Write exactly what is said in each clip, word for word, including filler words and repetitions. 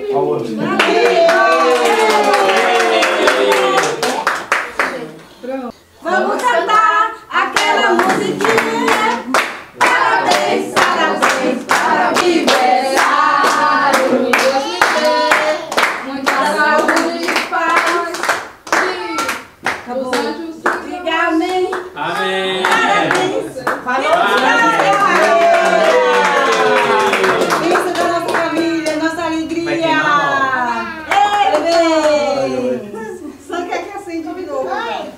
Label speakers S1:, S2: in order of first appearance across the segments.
S1: Vamos cantar aquela musiquinha. Parabéns, parabéns para o aniversário. Deus me dê muita saúde e paz. Acabou. Diga amém.
S2: Amém.
S1: Parabéns. Parabéns. Isso da nossa família, nossa alegria. Só quer que acende de novo.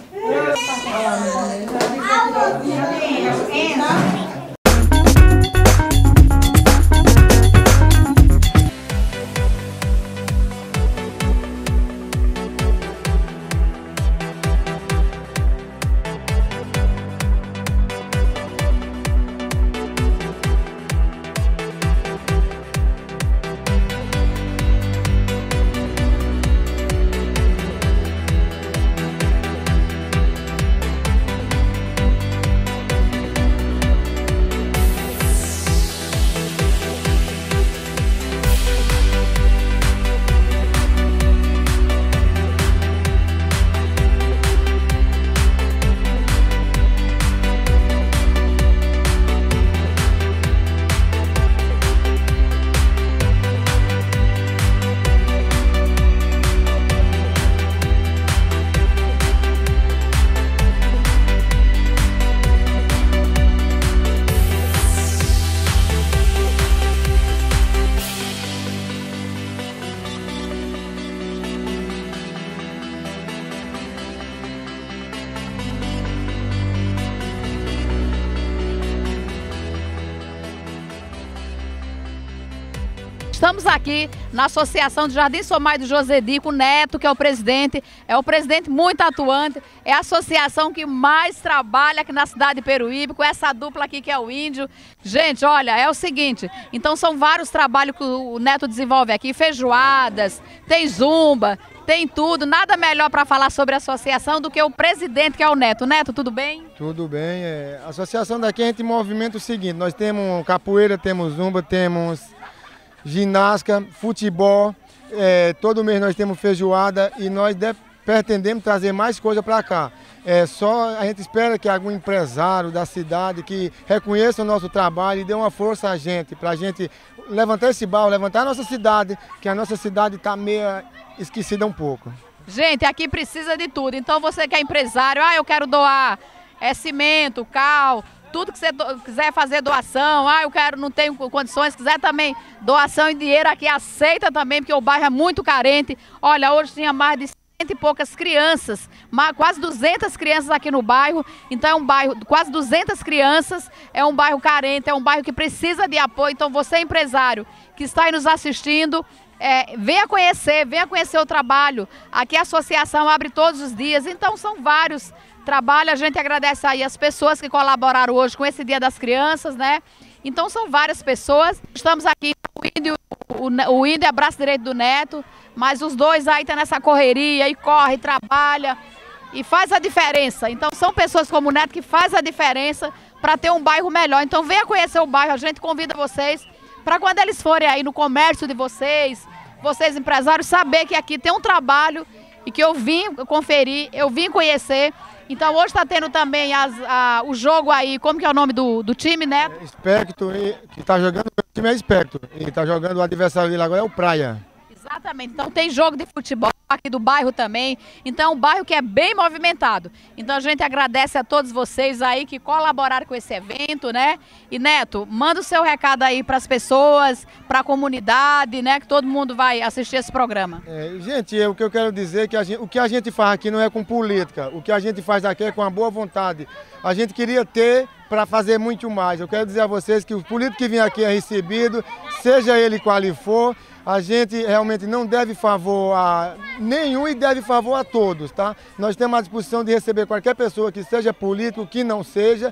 S3: Estamos aqui na Associação do Jardim São Mário do Josedi com o Neto, que é o presidente, é um presidente muito atuante, é a associação que mais trabalha aqui na cidade de Peruíbe, com essa dupla aqui que é o Índio. Gente, olha, é o seguinte, então são vários trabalhos que o Neto desenvolve aqui, feijoadas, tem zumba, tem tudo, nada melhor para falar sobre a associação do que o presidente, que é o Neto. Neto, tudo bem?
S4: Tudo bem, é, a associação daqui a gente movimenta o seguinte, nós temos capoeira, temos zumba, temos ginástica, futebol, é, todo mês nós temos feijoada e nós de, pretendemos trazer mais coisa para cá. É, só a gente espera que algum empresário da cidade que reconheça o nosso trabalho e dê uma força a gente, para a gente levantar esse bairro, levantar a nossa cidade, que a nossa cidade está meio esquecida um pouco.
S3: Gente, aqui precisa de tudo, então você que é empresário, ah, eu quero doar é, cimento, cal, tudo que você quiser fazer doação, ah, eu quero, não tenho condições, quiser também doação em dinheiro aqui, aceita também, porque o bairro é muito carente. Olha, hoje tinha mais de cento e poucas crianças, quase duzentas crianças aqui no bairro, então é um bairro, quase duzentas crianças, é um bairro carente, é um bairro que precisa de apoio, então você empresário que está aí nos assistindo, é, venha conhecer, venha conhecer o trabalho, aqui a associação abre todos os dias, então são vários trabalho, a gente agradece aí as pessoas que colaboraram hoje com esse Dia das Crianças, né? Então são várias pessoas. Estamos aqui, o Índio, o, o Índio é braço direito do Neto, mas os dois aí estão nessa correria e corre, trabalha e faz a diferença. Então são pessoas como o Neto que faz a diferença para ter um bairro melhor. Então venha conhecer o bairro, a gente convida vocês para quando eles forem aí no comércio de vocês, vocês empresários, saber que aqui tem um trabalho e que eu vim conferir, eu vim conhecer. Então hoje está tendo também as, a, o jogo aí, como que é o nome do, do time, né?
S4: É Espectro, que está jogando, o time é Espectro, e está jogando o adversário dele agora é o Praia.
S3: Exatamente, então tem jogo de futebol aqui do bairro também, então é um bairro que é bem movimentado. Então a gente agradece a todos vocês aí que colaboraram com esse evento, né? E Neto, manda o seu recado aí para as pessoas, para a comunidade, né? Que todo mundo vai assistir esse programa.
S4: É, gente, o que eu quero dizer é que a gente, o que a gente faz aqui não é com política, o que a gente faz aqui é com a boa vontade. A gente queria ter para fazer muito mais. Eu quero dizer a vocês que o político que vem aqui é recebido, seja ele qual ele for. A gente realmente não deve favor a nenhum e deve favor a todos, tá? Nós temos a disposição de receber qualquer pessoa que seja político, que não seja.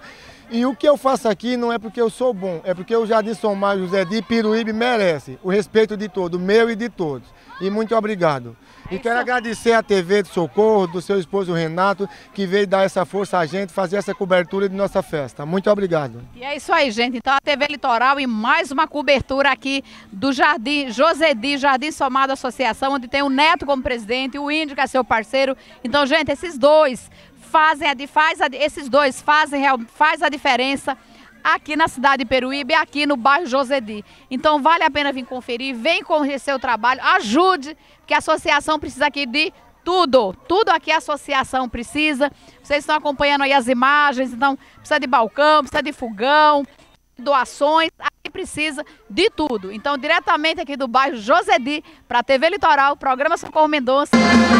S4: E o que eu faço aqui não é porque eu sou bom, é porque o Jardim São Mário José de Ipiruíbe merece o respeito de todos, meu e de todos. E muito obrigado. E quero agradecer a T V de Socorro, do seu esposo Renato, que veio dar essa força a gente, fazer essa cobertura de nossa festa. Muito obrigado.
S3: E é isso aí, gente. Então a T V Litoral e mais uma cobertura aqui do Jardim Josedi, Jardim Somado Associação, onde tem o Neto como presidente, o Índio que é seu parceiro. Então, gente, esses dois fazem a, faz a, esses dois fazem faz a diferença aqui na cidade de Iperuíbe e aqui no bairro Josedi. Então vale a pena vir conferir, vem conhecer o trabalho, ajude, porque a associação precisa aqui de tudo, tudo aqui a associação precisa. Vocês estão acompanhando aí as imagens, então precisa de balcão, precisa de fogão, doações, aqui precisa de tudo. Então diretamente aqui do bairro Josedi para a T V Litoral, programa Socorro Mendonça.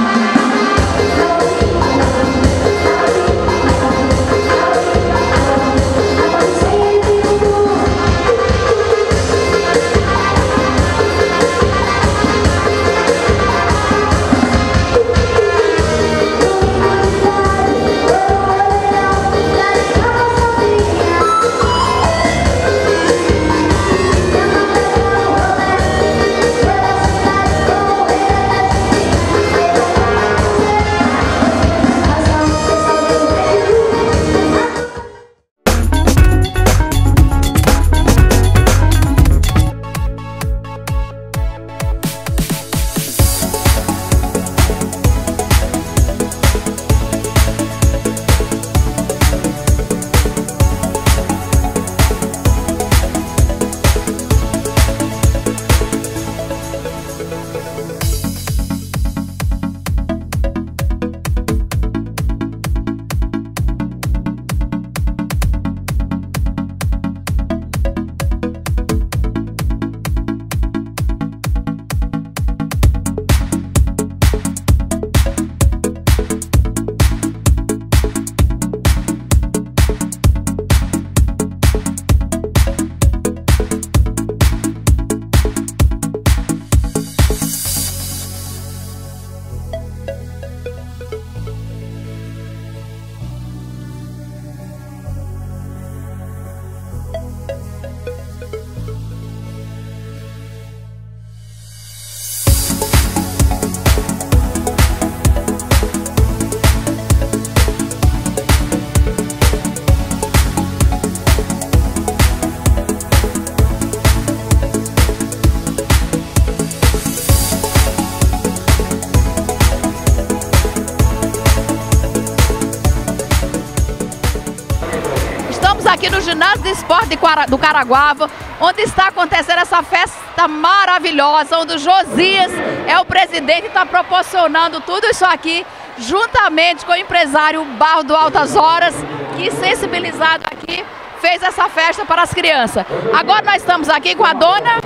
S3: Aqui no Ginásio de Esporte do Caraguava, onde está acontecendo essa festa maravilhosa, onde o Josias é o presidente e está proporcionando tudo isso aqui, juntamente com o empresário Barro do Altas Horas, que sensibilizado aqui, fez essa festa para as crianças. Agora nós estamos aqui com a dona...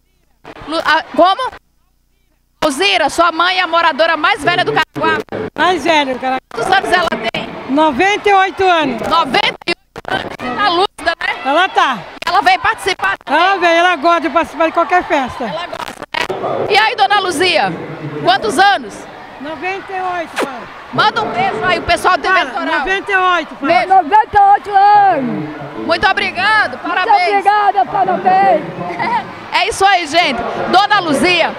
S3: Como? Alzira, sua mãe é a moradora mais velha do Caraguava.
S2: Mais velha do Caraguava.
S3: Quantos anos ela tem?
S2: noventa e oito anos.
S3: noventa e oito anos. Tá lúcida, né?
S2: Ela tá.
S3: Ela veio participar também.
S2: Ela veio, ela gosta de participar de qualquer festa.
S3: Ela gosta, né? E aí, dona Luzia, quantos anos?
S2: noventa e oito, pai.
S3: Manda um beijo aí, o pessoal do T V Litoral.
S2: noventa e oito, pai.
S3: Beijo.
S5: noventa e oito anos.
S3: Muito obrigado, parabéns.
S5: Muito obrigada, parabéns.
S3: É isso aí, gente. Dona Luzia,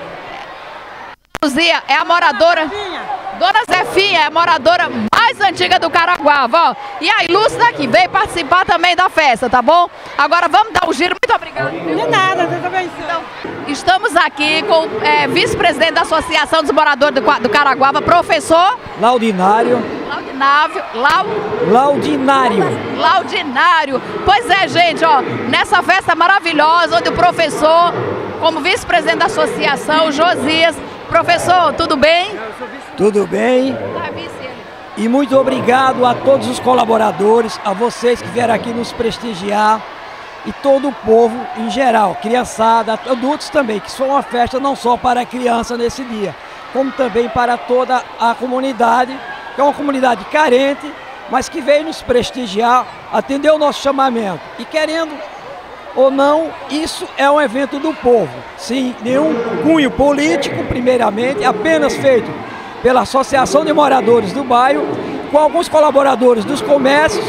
S3: Luzia é a moradora... Dona Zefinha é a moradora mais antiga do Caraguava, ó. E a Ilúcia aqui veio participar também da festa, tá bom? Agora vamos dar um giro. Muito obrigada.
S2: De nada, Deus abençoe.
S3: Então, estamos aqui com o é, vice-presidente da Associação dos Moradores do, do Caraguava, professor...
S6: Laudinário.
S3: Laudinávio. Lau...
S6: Laudinário.
S3: Laudinário. Pois é, gente, ó. Nessa festa maravilhosa, onde o professor, como vice-presidente da associação, o Josias... Professor, tudo bem?
S6: Tudo bem. E muito obrigado a todos os colaboradores, a vocês que vieram aqui nos prestigiar e todo o povo em geral, criançada, adultos também, que isso foi uma festa não só para a criança nesse dia, como também para toda a comunidade, que é uma comunidade carente, mas que veio nos prestigiar, atender o nosso chamamento. E querendo ou não, isso é um evento do povo, sem nenhum cunho político, primeiramente, apenas feito pela Associação de Moradores do Bairro, com alguns colaboradores dos comércios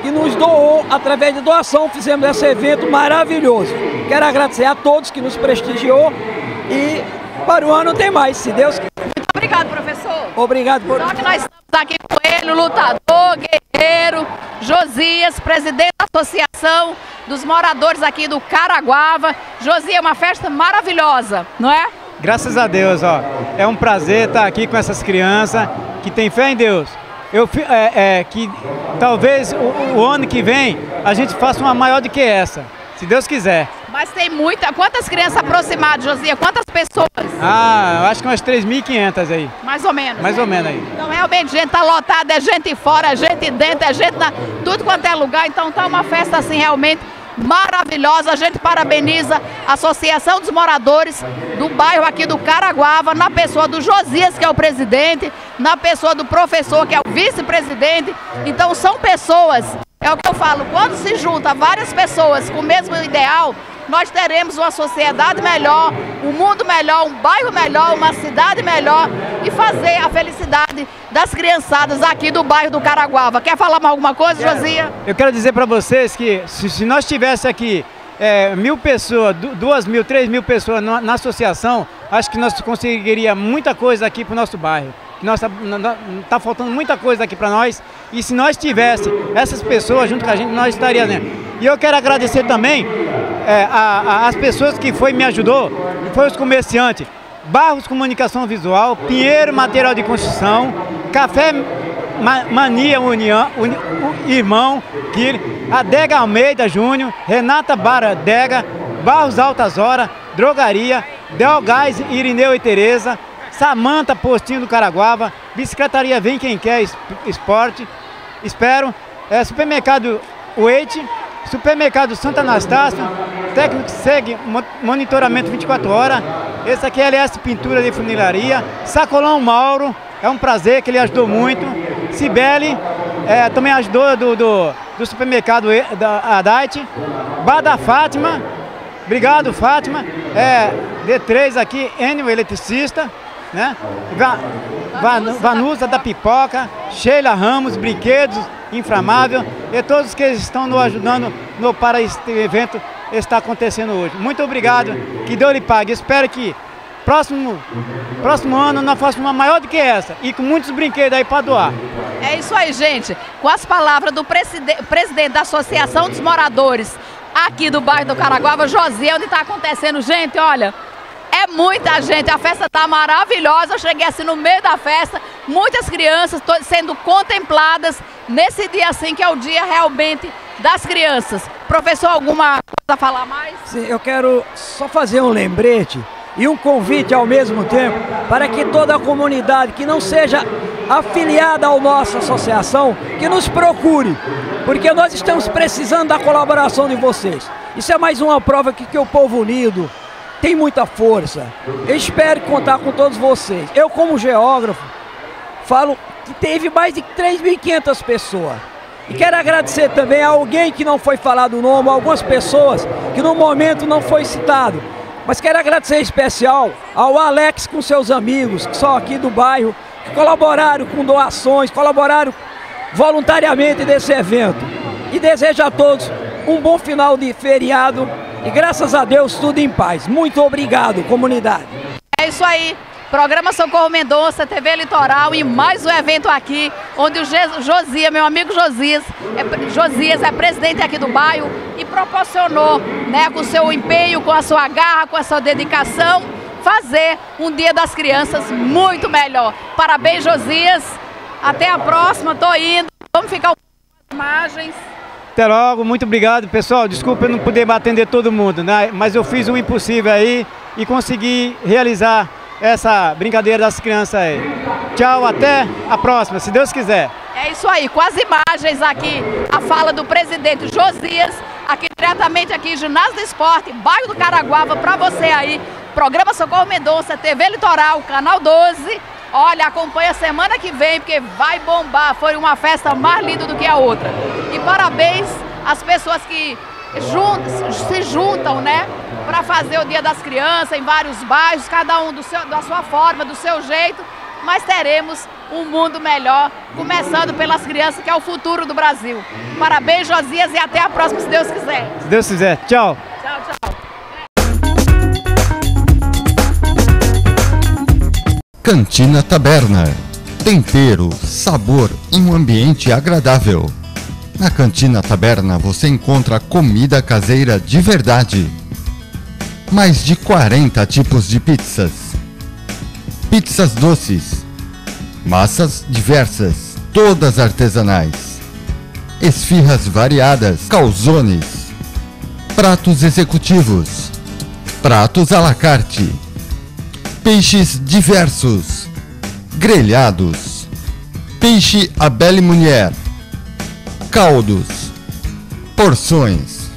S6: que nos doou, através de doação, fizemos esse evento maravilhoso. Quero agradecer a todos que nos prestigiou e para o ano tem mais, se Deus quiser.
S3: Muito obrigado, professor.
S6: Obrigado por...
S3: Só que nós estamos aqui com ele, o lutador, guerreiro, Josias, presidente da Associação dos Moradores aqui do Caraguava. Josias, é uma festa maravilhosa, não é?
S7: Graças a Deus, ó. É um prazer estar aqui com essas crianças que têm fé em Deus. Eu, é, é, que talvez o, o ano que vem a gente faça uma maior do que essa, se Deus quiser.
S3: Mas tem muita... Quantas crianças aproximadas, Josias? Quantas pessoas?
S7: Ah, eu acho que umas três mil e quinhentas aí.
S3: Mais ou menos.
S7: Mais ou menos aí.
S3: Então realmente gente tá lotada, é gente fora, é gente dentro, é gente na... tudo quanto é lugar. Então tá uma festa assim realmente maravilhosa. A gente parabeniza a Associação dos Moradores do bairro aqui do Caraguava, na pessoa do Josias, que é o presidente, na pessoa do professor, que é o vice-presidente. Então são pessoas, é o que eu falo, quando se junta várias pessoas com o mesmo ideal, nós teremos uma sociedade melhor, um mundo melhor, um bairro melhor, uma cidade melhor e fazer a felicidade das criançadas aqui do bairro do Caraguava. Quer falar mais alguma coisa,
S7: Quero.
S3: Josias?
S7: Eu quero dizer para vocês que se, se nós tivéssemos aqui é, mil pessoas, duas mil, três mil pessoas na, na associação, acho que nós conseguiríamos muita coisa aqui para o nosso bairro. Nossa, tá faltando muita coisa aqui para nós e se nós tivéssemos essas pessoas junto com a gente, nós estaríamos, né? E eu quero agradecer também é, a, a, as pessoas que foi, me ajudou, foi os comerciantes, Barros Comunicação Visual, Pinheiro Material de Construção, Café Mania União, Uni, Irmão, Adega Almeida Júnior, Renata Baradega, Barros Altas Horas, Drogaria, Del Gás, Irineu e Tereza, Samanta Postinho do Caraguava, Bicicletaria Vem Quem Quer Esporte, Espero, é, Supermercado Uete, Supermercado Santa Anastácio, Técnico Segue Monitoramento vinte e quatro horas, esse aqui é L S Pintura de Funilaria, Sacolão Mauro, é um prazer que ele ajudou muito, Cibele, é, também ajudou do, do, do supermercado da Adite, Bar da Fátima, obrigado Fátima, é, D três aqui, Enio Eletricista, né? Va, Va, Vanusa da Pipoca, Sheila Ramos, Brinquedos Inflamável e todos que estão nos ajudando no, para este evento está acontecendo hoje. Muito obrigado, que Deus lhe pague. Espero que próximo, próximo ano nós façamos uma maior do que essa e com muitos brinquedos aí para doar.
S3: É isso aí, gente. Com as palavras do preside presidente da Associação dos Moradores aqui do bairro do Caraguava, Josias, onde está acontecendo, gente, olha... É muita gente, a festa está maravilhosa, eu cheguei assim no meio da festa, muitas crianças sendo contempladas nesse dia assim, que é o dia realmente das crianças. Professor, alguma coisa a falar mais?
S6: Sim, eu quero só fazer um lembrete e um convite ao mesmo tempo para que toda a comunidade que não seja afiliada à nossa associação, que nos procure, porque nós estamos precisando da colaboração de vocês. Isso é mais uma prova que, que o povo unido tem muita força. Eu espero contar com todos vocês. Eu, como geógrafo, falo que teve mais de três mil e quinhentas pessoas. E quero agradecer também a alguém que não foi falado o nome, algumas pessoas que no momento não foi citado. Mas quero agradecer em especial ao Alex com seus amigos, que são aqui do bairro, que colaboraram com doações, colaboraram voluntariamente nesse evento. E desejo a todos um bom final de feriado. E graças a Deus, tudo em paz. Muito obrigado, comunidade.
S3: É isso aí. Programa Socorro Mendonça, T V Litoral e mais um evento aqui, onde o Josias, meu amigo Josias, é, Josias é presidente aqui do bairro e proporcionou, né, com o seu empenho, com a sua garra, com a sua dedicação, fazer um Dia das Crianças muito melhor. Parabéns, Josias. Até a próxima, tô indo. Vamos ficar com as imagens.
S7: Até logo, muito obrigado, pessoal. Desculpa eu não poder atender todo mundo, né? Mas eu fiz o impossível aí e consegui realizar essa brincadeira das crianças aí. Tchau, até a próxima, se Deus quiser.
S3: É isso aí, com as imagens aqui, a fala do presidente Josias, aqui diretamente aqui, Ginásio do Esporte, bairro do Caraguava, para você aí. Programa Socorro Mendonça, T V Litoral, Canal doze. Olha, acompanha semana que vem, porque vai bombar. Foi uma festa mais linda do que a outra. E parabéns às pessoas que juntam, se juntam, né, para fazer o Dia das Crianças em vários bairros, cada um do seu, da sua forma, do seu jeito. Mas teremos um mundo melhor, começando pelas crianças, que é o futuro do Brasil. Parabéns, Josias, e até a próxima, se Deus quiser.
S7: Se Deus quiser. Tchau.
S3: Tchau, tchau.
S8: Cantina Taberna. Tempero, sabor e um ambiente agradável. Na Cantina Taberna você encontra comida caseira de verdade. Mais de quarenta tipos de pizzas. Pizzas doces. Massas diversas, todas artesanais. Esfirras variadas, calzones. Pratos executivos. Pratos à la carte. Peixes diversos. Grelhados. Peixe à belle mulher. Caldos. Porções.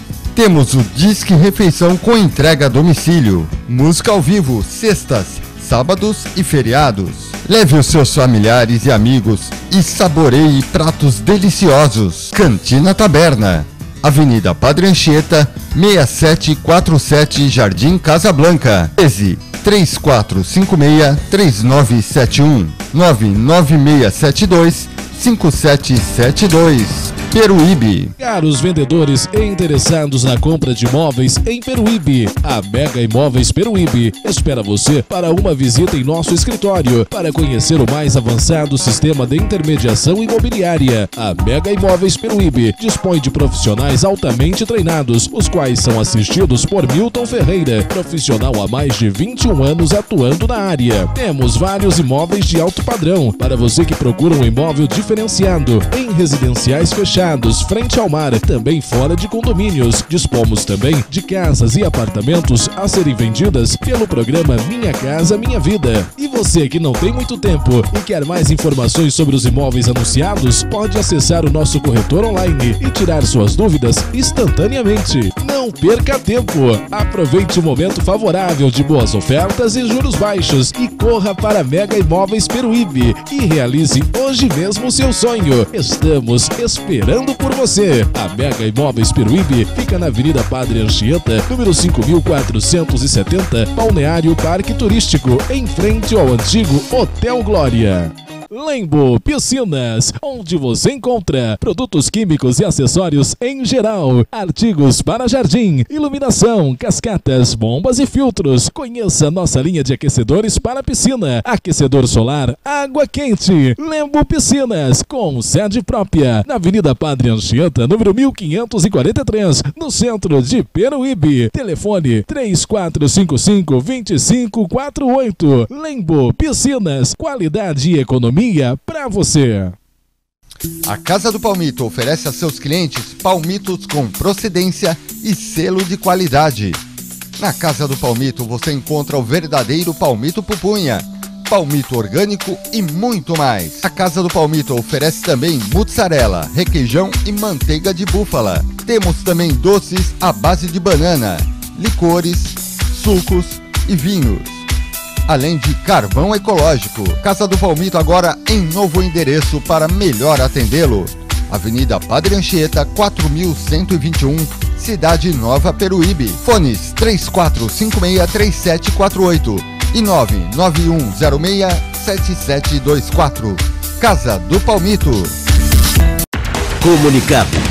S8: Temos o Disque Refeição com entrega a domicílio. Música ao vivo, sextas, sábados e feriados. Leve os seus familiares e amigos e saboreie pratos deliciosos. Cantina Taberna. Avenida Padre Anchieta, seis sete quatro sete, Jardim Casablanca. treze, três quatro cinco seis, três nove sete um, nove nove seis sete dois, cinco sete sete dois. Peruíbe.
S9: Caros vendedores e interessados na compra de imóveis em Peruíbe, a Mega Imóveis Peruíbe espera você para uma visita em nosso escritório para conhecer o mais avançado sistema de intermediação imobiliária. A Mega Imóveis Peruíbe dispõe de profissionais altamente treinados, os quais são assistidos por Milton Ferreira, profissional há mais de vinte e um anos atuando na área. Temos vários imóveis de alto padrão para você que procura um imóvel diferenciado em residenciais fechados, frente ao mar, também fora de condomínios. Dispomos também de casas e apartamentos a serem vendidas pelo programa Minha Casa Minha Vida. E você que não tem muito tempo e quer mais informações sobre os imóveis anunciados, pode acessar o nosso corretor online e tirar suas dúvidas instantaneamente. Não perca tempo! Aproveite o momento favorável de boas ofertas e juros baixos e corra para Mega Imóveis Peruíbe e realize hoje mesmo o seu sonho. Estamos esperando por você. A Mega Imóveis Peruíbe fica na Avenida Padre Anchieta, número cinco mil quatrocentos e setenta, Balneário Parque Turístico, em frente ao antigo Hotel Glória. Lembo Piscinas, onde você encontra produtos químicos e acessórios em geral, artigos para jardim, iluminação, cascatas, bombas e filtros. Conheça nossa linha de aquecedores para piscina, aquecedor solar, água quente. Lembo Piscinas, com sede própria, na Avenida Padre Anchieta, número mil quinhentos e quarenta e três, no centro de Peruíbe. Telefone três quatro cinco cinco, dois cinco quatro oito. Lembo Piscinas, qualidade e economia para você.
S8: A Casa do Palmito oferece a seus clientes palmitos com procedência e selo de qualidade. Na Casa do Palmito você encontra o verdadeiro palmito pupunha, palmito orgânico e muito mais. A Casa do Palmito oferece também mussarela, requeijão e manteiga de búfala. Temos também doces à base de banana, licores, sucos e vinhos, além de carvão ecológico. Casa do Palmito agora em novo endereço para melhor atendê-lo. Avenida Padre Anchieta, quatro mil cento e vinte e um, Cidade Nova, Peruíbe. Fones três quatro cinco seis, três sete quatro oito e nove nove um zero seis, sete sete dois quatro. Casa do Palmito.
S10: Comunicado.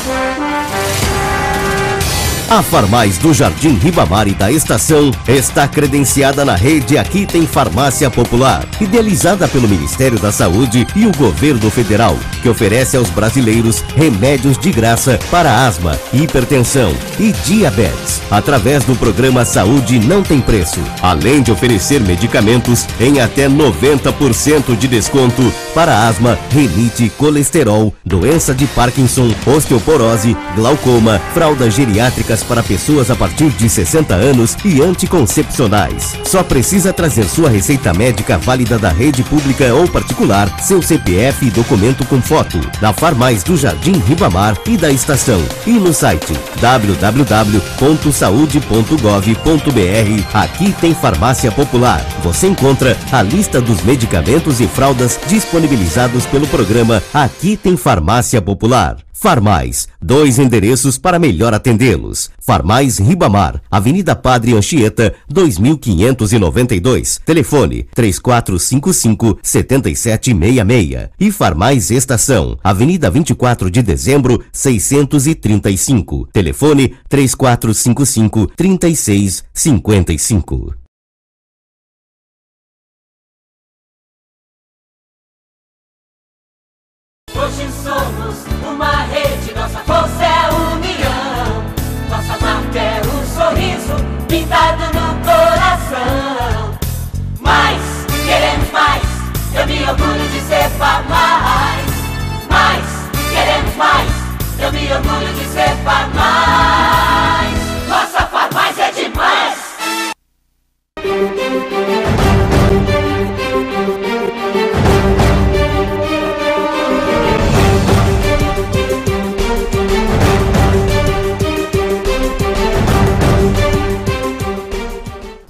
S10: A Farmais do Jardim Ribamar e da Estação está credenciada na rede Aqui Tem Farmácia Popular, idealizada pelo Ministério da Saúde e o Governo Federal, que oferece aos brasileiros remédios de graça para asma, hipertensão e diabetes, através do programa Saúde Não Tem Preço, além de oferecer medicamentos em até noventa por cento de desconto para asma, rinite, colesterol, doença de Parkinson, osteoporose, glaucoma, fraldas geriátricas para pessoas a partir de sessenta anos e anticoncepcionais. Só precisa trazer sua receita médica válida da rede pública ou particular, seu C P F e documento com foto, na Farmais do Jardim Ribamar e da Estação, e no site w w w ponto saude ponto gov ponto b r. Aqui Tem Farmácia Popular. Você encontra a lista dos medicamentos e fraldas disponibilizados pelo programa Aqui Tem Farmácia Popular. Farmais, dois endereços para melhor atendê-los. Farmais Ribamar, Avenida Padre Anchieta, dois mil quinhentos e noventa e dois. Telefone três quatro cinco cinco, sete sete seis seis. E Farmais Estação, Avenida vinte e quatro de dezembro, seiscentos e trinta e cinco. Telefone três quatro cinco cinco, três seis cinco cinco.
S11: Hoje somos uma rede, nossa força é a união. Nossa marca é o sorriso pintado no coração. Mais, queremos mais, eu me orgulho de ser Farmais. Mais, queremos mais, eu me orgulho de ser Farmais.